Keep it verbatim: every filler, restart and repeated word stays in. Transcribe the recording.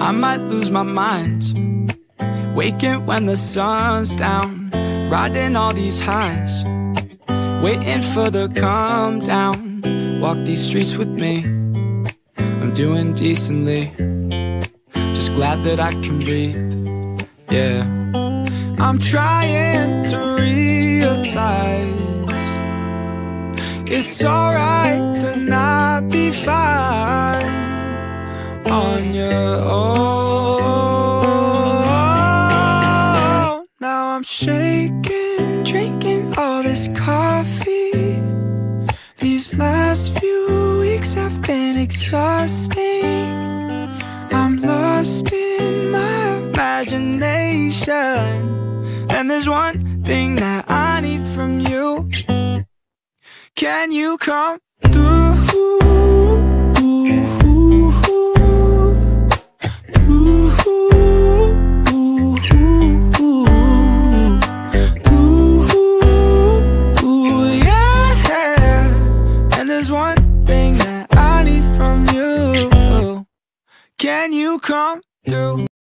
I might lose my mind, waking when the sun's down, riding all these highs, waiting for the come down. Walk these streets with me, I'm doing decently, just glad that I can breathe. Yeah, I'm trying to realize it's alright to not be fine on your own. Now I'm shaking, drinking all this coffee. These last few weeks have been exhausting. I'm lost in my imagination, and there's one thing that I need from you. Can you come through? Can you come through?